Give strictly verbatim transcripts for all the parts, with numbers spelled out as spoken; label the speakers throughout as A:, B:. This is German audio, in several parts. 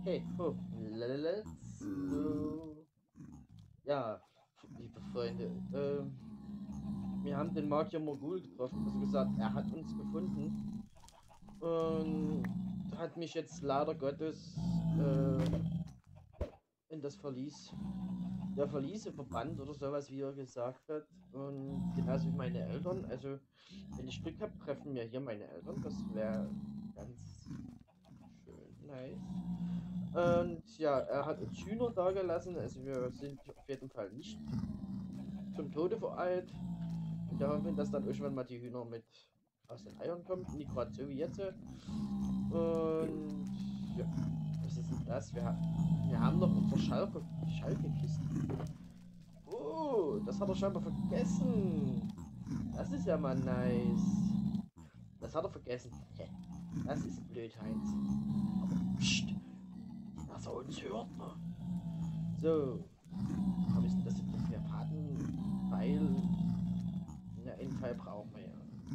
A: Okay, oh, let's go. Ja, liebe Freunde, ähm, wir haben den Magier Morgul getroffen. Also gesagt, er hat uns gefunden und hat mich jetzt leider Gottes äh, in das Verlies, der Verliese verbannt oder sowas, wie er gesagt hat. Und genauso wie meine Eltern. Also, wenn ich Glück habe, treffen wir hier meine Eltern. Das wäre ganz schön nice. Und ja, er hat uns Hühner dagelassen. Also wir sind auf jeden Fall nicht zum Tode vereilt. Und wir hoffen, dass dann irgendwann mal die Hühner mit aus den Eiern kommen. Nicht gerade so wie jetzt. Und ja, was ist denn das? Wir, ha wir haben noch unser Schalke Schalke-Kisten. Oh, das hat er scheinbar vergessen. Das ist ja mal nice. Das hat er vergessen. Hä? Das ist blöd, Heinz. Aber pst, dass er uns hört, ne? So. Aber ist denn das jetzt noch mehr Paten? Weil. Ne, einen Teil brauchen wir ja.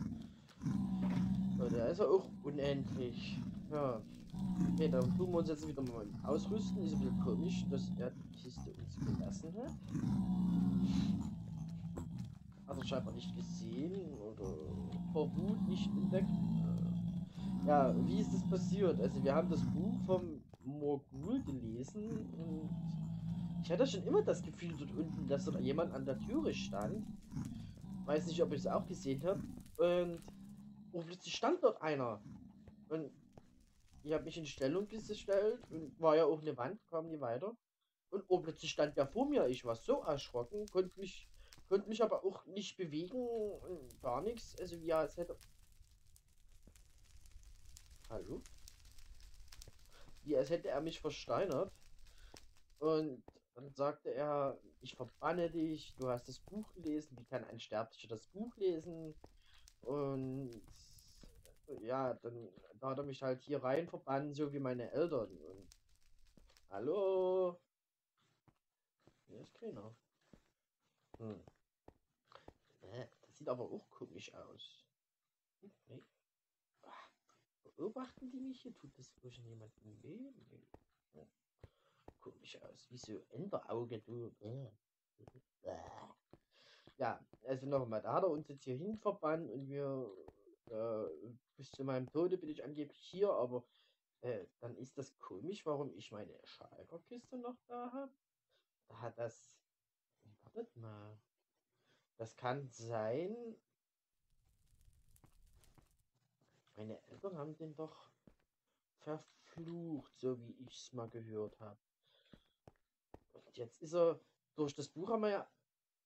A: So, der ist ja auch unendlich. Ja. Okay, dann tun wir uns jetzt wieder mal ausrüsten. Ist ein bisschen komisch, dass er die Kiste uns gelassen hat. Hat er scheinbar nicht gesehen oder vor Wut nicht entdeckt. Ja, wie ist das passiert? Also wir haben das Buch vom Morgul gelesen und ich hatte schon immer das Gefühl dort unten, dass dort jemand an der Türe stand. Weiß nicht, ob ich es auch gesehen habe. Und oh, plötzlich stand dort einer. Und ich habe mich in Stellung gestellt und war ja auch eine Wand, kam nie weiter. Und oh, plötzlich stand der vor mir. Ich war so erschrocken, konnte mich, konnte mich aber auch nicht bewegen und gar nichts. Also ja, es hätte. Hallo? Wie als hätte er mich versteinert. Und dann sagte er, ich verbanne dich, du hast das Buch gelesen, wie kann ein Sterblicher das Buch lesen? Und ja, dann da hat er mich halt hier rein verbannt, so wie meine Eltern. Und hallo? Hier ist keiner. Hm. Äh, das sieht aber auch komisch aus. Hm, nee. Ah, beobachten die mich hier? Tut das irgendjemandem weh? Nee. Hm. Komisch aus. Wie so Enterauge, du. Äh. Äh. Ja, also nochmal, da hat er uns jetzt hier hin verbannt und wir äh, bis zu meinem Tode bin ich angeblich hier, aber äh, dann ist das komisch, warum ich meine Schalkerkiste noch da habe. Da hat das. Wartet mal. Das kann sein. Meine Eltern haben den doch verflucht, so wie ich es mal gehört habe. Und jetzt ist er. Durch das Buch haben wir ja.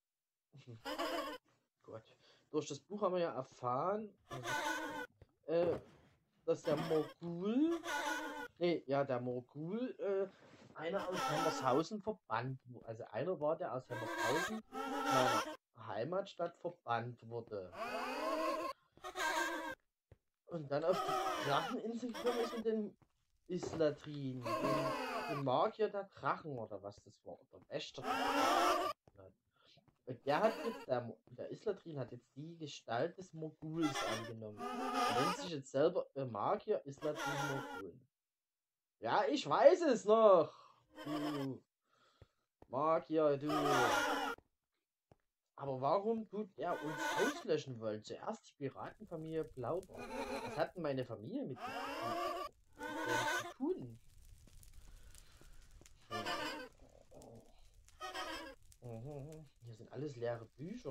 A: Gott. Durch das Buch haben wir ja erfahren, äh, dass der Morgul. Nee, ja, der Morgul, äh, einer aus Hemmershausen verbannt wurde. Also einer war, der aus Hemmershausen, meiner Heimatstadt, verbannt wurde. Und dann auf die Dracheninsel gekommen ist mit dem Islatrin. Den, den Magier der Drachen oder was das war. Oder Wächter. Und der hat jetzt, der, der Islatrin hat jetzt die Gestalt des Morguls angenommen. Er nennt sich jetzt selber äh, Magier Islatrin Morgul. Ja, ich weiß es noch. Du Magier, du. Aber warum tut er uns auslöschen wollen? Zuerst die Piratenfamilie Blaubart. Was hat denn meine Familie mit dem zu tun? Hier sind alles leere Bücher.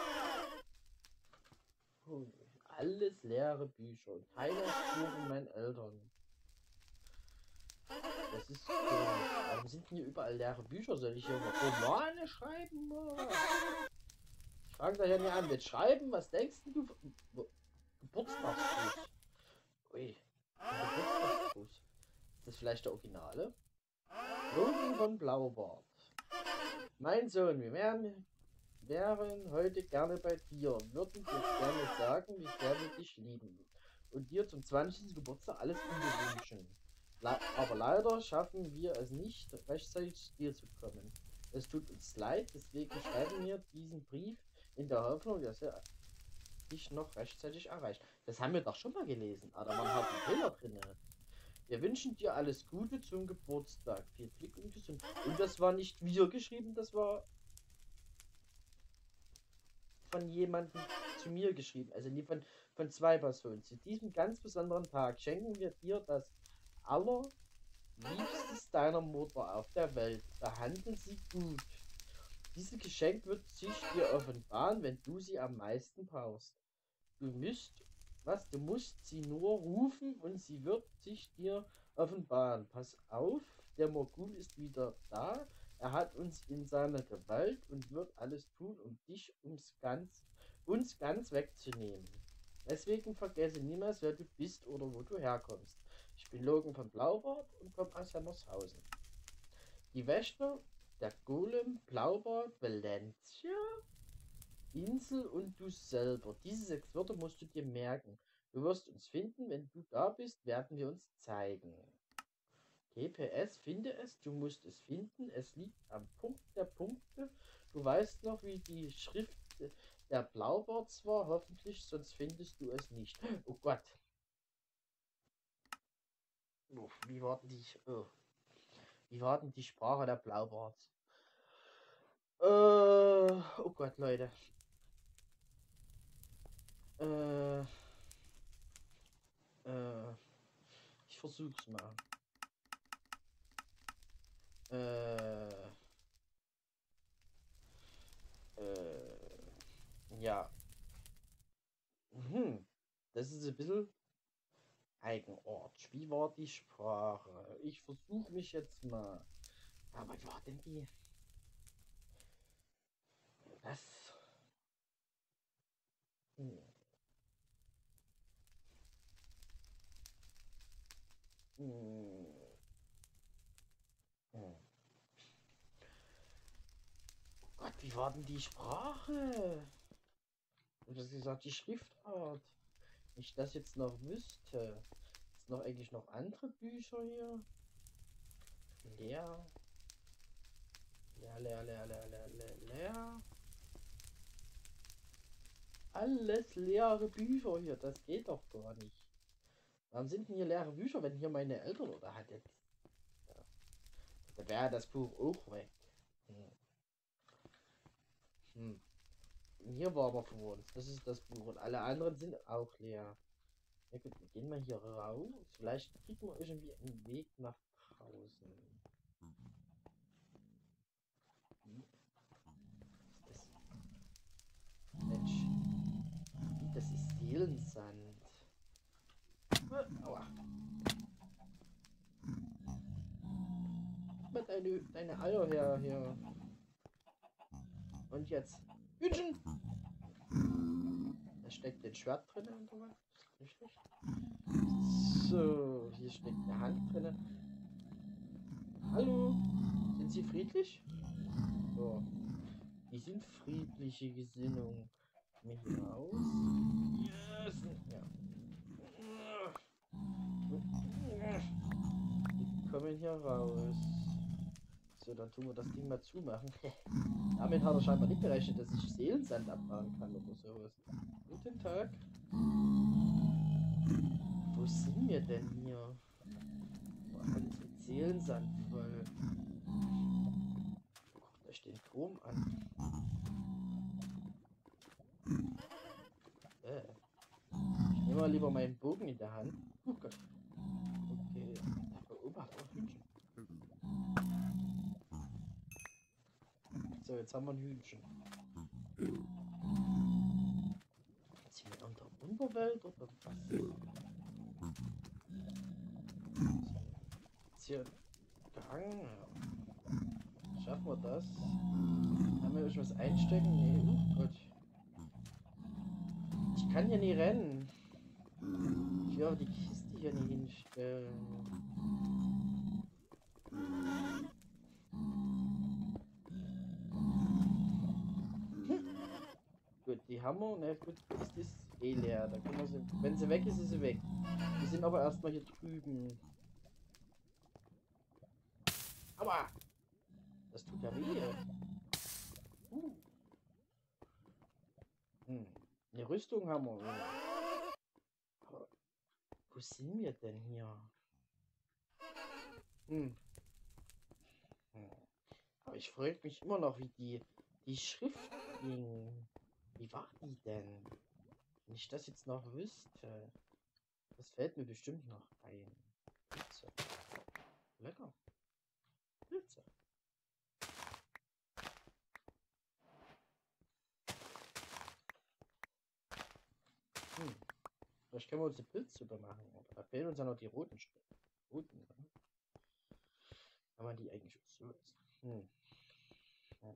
A: Alles leere Bücher. Und keiner Spur von meinen Eltern. Das ist komisch. Warum sind denn hier überall leere Bücher? Soll ich hier mal Romane schreiben? Ich frage da ja nicht an. Mit Schreiben, was denkst du? Geburtstagsgruß. Ui. Geburtstagsgruß. Ist das vielleicht der Originale? Logan von Blaubart. Mein Sohn, wir wären, wären heute gerne bei dir. Würden dir gerne sagen, wie sehr wir dich lieben. Und dir zum zwanzigsten Geburtstag alles Gute wünschen. Le aber leider schaffen wir es nicht, rechtzeitig zu dir zu kommen. Es tut uns leid, deswegen schreiben wir diesen Brief in der Hoffnung, dass er dich noch rechtzeitig erreicht. Das haben wir doch schon mal gelesen. Aber man hat einen Fehler drin. Wir wünschen dir alles Gute zum Geburtstag. Viel Glück und Gesundheit. Und das war nicht wir geschrieben, das war von jemandem zu mir geschrieben. Also nie von, von zwei Personen. Zu diesem ganz besonderen Tag schenken wir dir das allerliebstes deiner Mutter auf der Welt. Behandle sie gut. Dieses Geschenk wird sich dir offenbaren, wenn du sie am meisten brauchst. Du müsst, was? Du musst sie nur rufen und sie wird sich dir offenbaren. Pass auf, der Morgul ist wieder da. Er hat uns in seiner Gewalt und wird alles tun, um dich ums ganz, uns ganz wegzunehmen. Deswegen vergesse niemals, wer du bist oder wo du herkommst. Ich bin Logan von Blaubart und komme aus Hammershausen. Die Wächter, der Golem, Blaubart, Valencia, Insel und du selber. Diese sechs Wörter musst du dir merken. Du wirst uns finden, wenn du da bist, werden wir uns zeigen. G P S, finde es, du musst es finden. Es liegt am Punkt der Punkte. Du weißt noch, wie die Schrift der Blaubarts war, hoffentlich, sonst findest du es nicht. Oh Gott. Oh, wie war denn die, oh. Wie war denn die Sprache der Blaubarts? Äh, oh Gott, Leute. Äh, äh, ich versuch's mal. Äh, äh, ja. Hm. Das ist ein bisschen eigenartig. Wie war die Sprache? Ich versuche mich jetzt mal. Aber wie war denn die? Das. Hm. Hm. Hm. Oh Gott, wie war denn die Sprache? Du hast gesagt, die Schriftart. Ich das jetzt noch wüsste. Ist noch eigentlich noch andere Bücher hier? Leer. Leer, leer, leer, leer, leer, leer, leer. Alles leere Bücher hier. Das geht doch gar nicht. Warum sind denn hier leere Bücher, wenn hier meine Eltern oder hat jetzt? Ja. Da wäre das Buch auch weg. Hm. Hm. Hier war aber für uns. Das ist das Buch. Und alle anderen sind auch leer. Ja gut, wir gehen mal hier raus. Vielleicht kriegen wir irgendwie einen Weg nach draußen. Hm. Was ist das? Mensch. Das ist Seelensand. Aua. Gib mal deine, deine Eier her hier. Und jetzt. Hütchen! Da steckt ein Schwert drin und so. Richtig. So, hier steckt eine Hand drin. Hallo? Sind Sie friedlich? So. Die sind friedliche Gesinnung. Mir hier raus. Yes. Ja. Die kommen hier raus. So, dann tun wir das Ding mal zumachen. Damit hat er scheinbar nicht gerechnet, dass ich Seelensand abbauen kann oder sowas. Guten Tag. Wo sind wir denn hier? Boah, alles mit Seelensand voll. Guckt euch den Turm an. Äh. Ich nehme mal lieber meinen Bogen in der Hand. Oh Gott. Okay. Da oben hat auch Hühnchen. So, jetzt haben wir ein Hühnchen. Sind wir in der Unterwelt oder was? Ist hier Gang? Schaffen wir das? Haben wir irgendwas einstecken? Nee, oh Gott. Ich kann hier nie rennen. Ich will aber die Kiste hier nie hinstellen. Gut, die Hammer, na gut, ist das eh leer. Da können wir sie, wenn sie weg ist, ist sie weg. Wir sind aber erstmal hier drüben. Aua! Das tut ja weh. Uh. Hm. Eine Rüstung haben wir. Aber wo sind wir denn hier? Hm. Hm. Aber ich freue mich immer noch, wie die, die Schrift ging. Wie war die denn? Wenn ich das jetzt noch wüsste, das fällt mir bestimmt noch ein. Pilze. Lecker. Pilze. Hm. Vielleicht können wir uns eine Pilzsuppe machen. Aber da fehlen uns ja noch die roten Stücke. Roten, ne? Kann man die eigentlich so essen? Hm. Ja.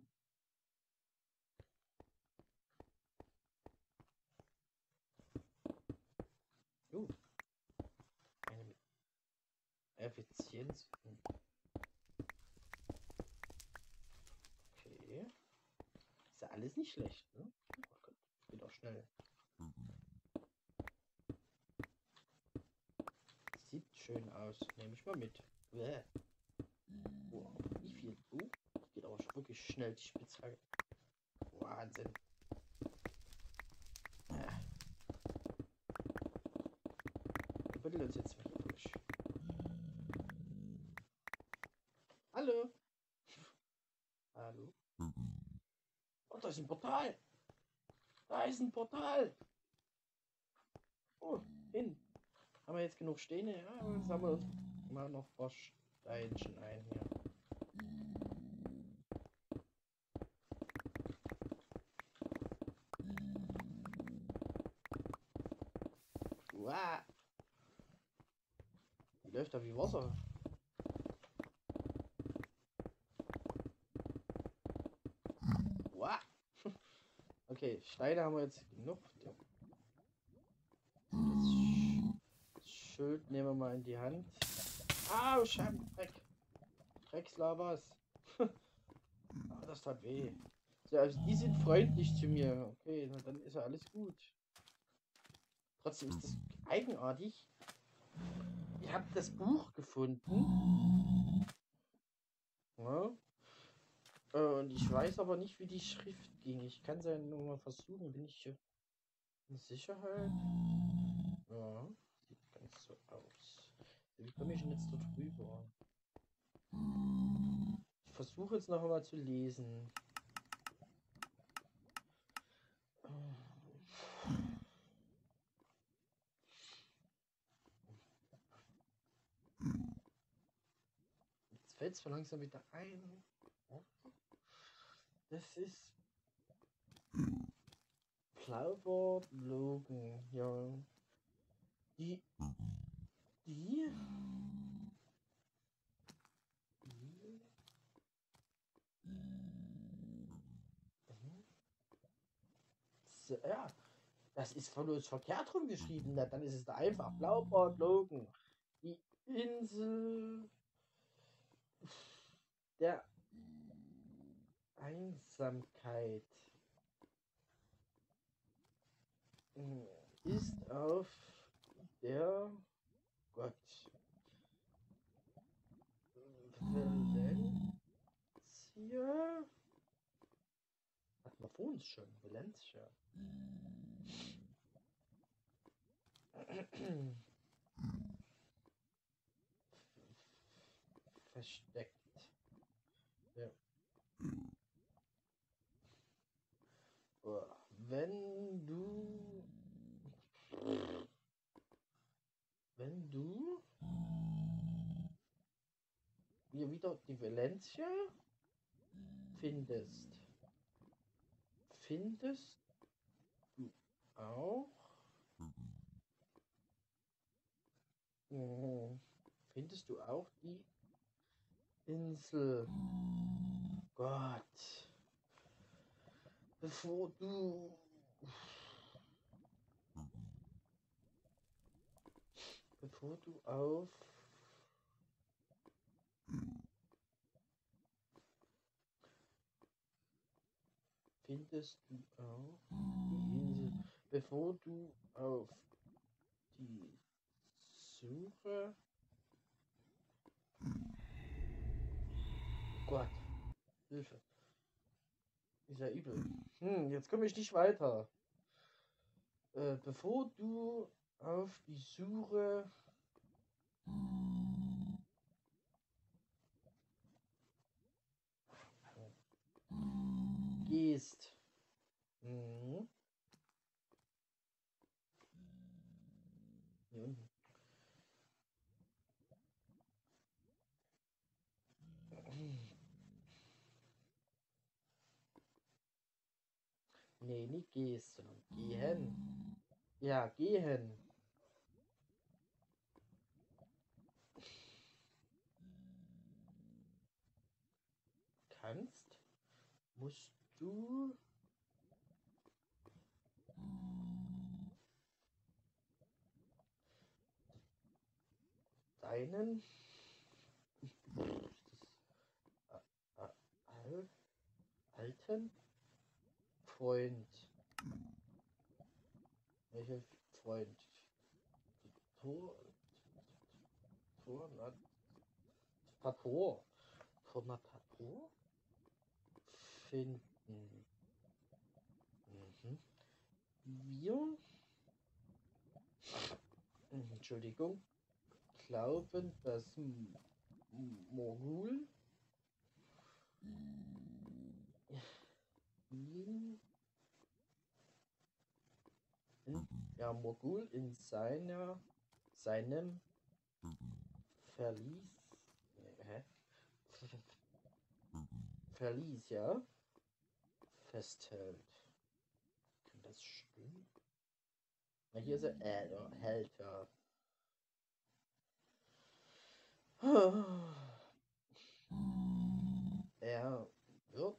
A: Uh, eine Effizienz. Hm. Okay. Ist ja alles nicht schlecht, ne? Oh Gott, geht auch schnell. Sieht schön aus. Nehme ich mal mit. Bäh. Oh, aber wie viel? Uh, geht aber wirklich schnell, die Spitzhacke. Wahnsinn. Ja. Wir buddeln uns jetzt mal hier durch. Hallo. Hallo. Oh, da ist ein Portal. Da ist ein Portal. Oh, hin. Haben wir jetzt genug Steine? Ja, jetzt haben wir uns mal noch ein paar Steinchen ein hier. Wow. Die läuft da wie Wasser. Wow. Okay, Steine haben wir jetzt genug. Das Schild nehmen wir mal in die Hand. Au, ah, Scheibenkreck. Dreckslavas. Ah, das tat weh. So, also die sind freundlich zu mir. Okay, na, dann ist ja alles gut. Trotzdem ist das eigenartig. Ich habe das Buch gefunden. Ja. Und ich weiß aber nicht, wie die Schrift ging. Ich kann es ja nur mal versuchen. Bin ich hier in Sicherheit? Ja, sieht ganz so aus. Wie komme ich denn jetzt dort rüber? Ich versuche jetzt noch mal zu lesen. Jetzt fällt es so langsam wieder ein. Das ist Plaubert Logan. Ja. Die. Die. die so, ja. Das ist von uns verkehrt rum geschrieben. Na, dann ist es da einfach Blaubart Logan. Die Insel der Einsamkeit ist auf der Gott Valencia. Hatten wir vor uns schon. Valencia. Versteckt. Ja. Oh, wenn du. Wenn du. Hier wieder die Valencia findest. Findest du auch. Oh, findest du auch die Insel. Gott. Bevor du. Bevor du auf. Findest du auch die Insel. Bevor du auf die Suche. Oh Gott. Hilfe. Ist ja übel. Hm, jetzt komme ich nicht weiter. Äh, bevor du auf die Suche Hier unten. Nee, nicht gehst, sondern gehen. Ja, gehen. Kannst, musst du deinen das, äh, äh, alten Freund. Welcher Freund? Tor, Tor, na, Pator. Tornapator finden. Mhm. Wir, Entschuldigung, glauben, dass M- Morgul ihn, in, ja, Morgul in seiner, seinem Verlies, nee, hä? Verlies, ja, festhält. Kann das stimmen? Na, hier ist er, äh, ja, hält, ja. Er wird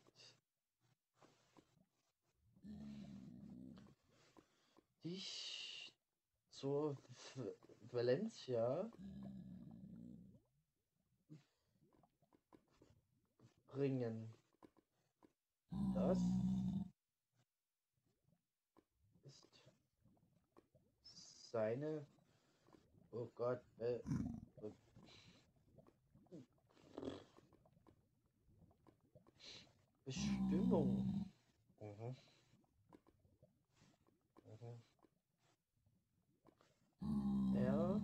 A: dich zur V- Valencia bringen. Das ist seine, oh Gott, äh, Bestimmung. Mhm. Mhm. Er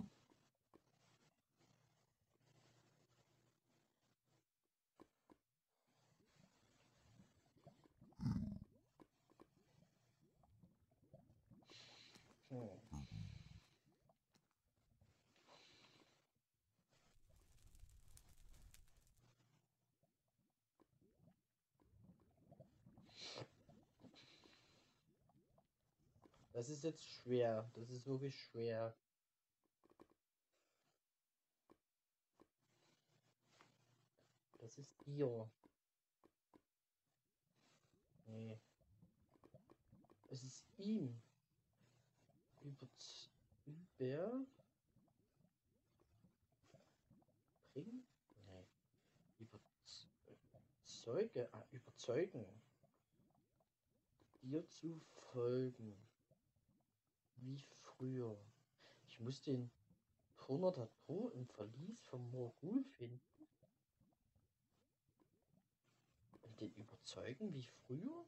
A: hm. Das ist jetzt schwer. Das ist wirklich schwer. Das ist ihr. Nee. Es ist ihm. Über, über bringen? Nee. Überzeuge, ah, überzeugen. Dir zu folgen. Wie früher. Ich muss den Tornado im Verlies vom Morgul finden. Und den überzeugen wie früher?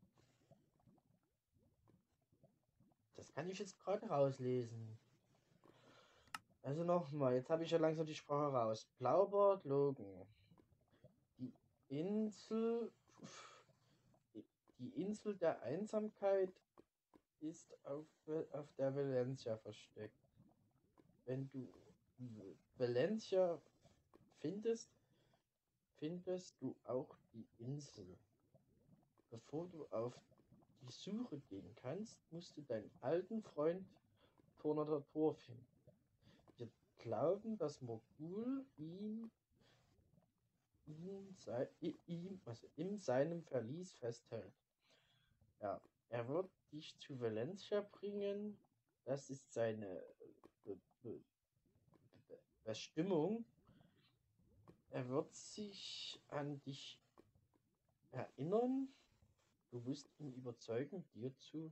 A: Das kann ich jetzt gerade rauslesen. Also nochmal, jetzt habe ich ja langsam die Sprache raus. Blaubart Logan. Die Insel. Die Insel der Einsamkeit ist auf, auf der Valencia versteckt. Wenn du Valencia findest, findest du auch die Insel. Bevor du auf die Suche gehen kannst, musst du deinen alten Freund Tornado finden. Wir glauben, dass Morgul ihn, ihn, sei, ihm, also in seinem Verlies festhält. Ja, er wird dich zu Valencia bringen. Das ist seine Be Be Be Bestimmung. Er wird sich an dich erinnern. Du musst ihn überzeugen, dir zu.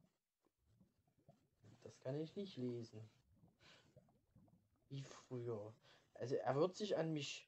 A: Das kann ich nicht lesen. Wie früher. Also er wird sich an mich.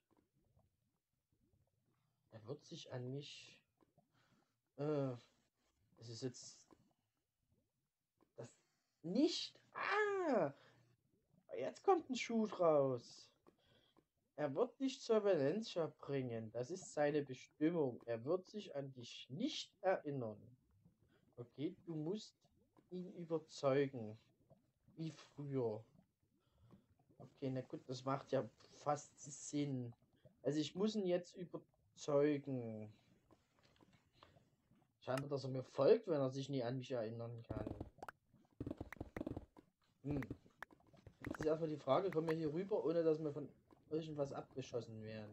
A: Er wird sich an mich. Äh, es ist jetzt. Das nicht. Ah! Jetzt kommt ein Schuh raus. Er wird dich zur Valencia bringen. Das ist seine Bestimmung. Er wird sich an dich nicht erinnern. Okay, du musst ihn überzeugen. Wie früher. Okay, na gut, das macht ja fast Sinn. Also ich muss ihn jetzt überzeugen. Scheinbar, dass er mir folgt, wenn er sich nie an mich erinnern kann. Hm. Jetzt ist erstmal die Frage, kommen wir hier rüber, ohne dass wir von irgendwas abgeschossen werden?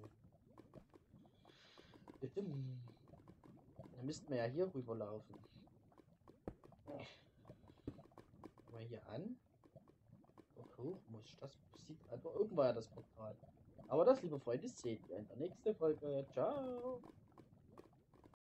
A: Dann müssten wir ja hier rüberlaufen. Mal hier an. Dort hoch muss ich das sieht einfach irgendwo ja das Portal. Aber das, liebe Freunde, seht ihr in der nächsten Folge. Ciao.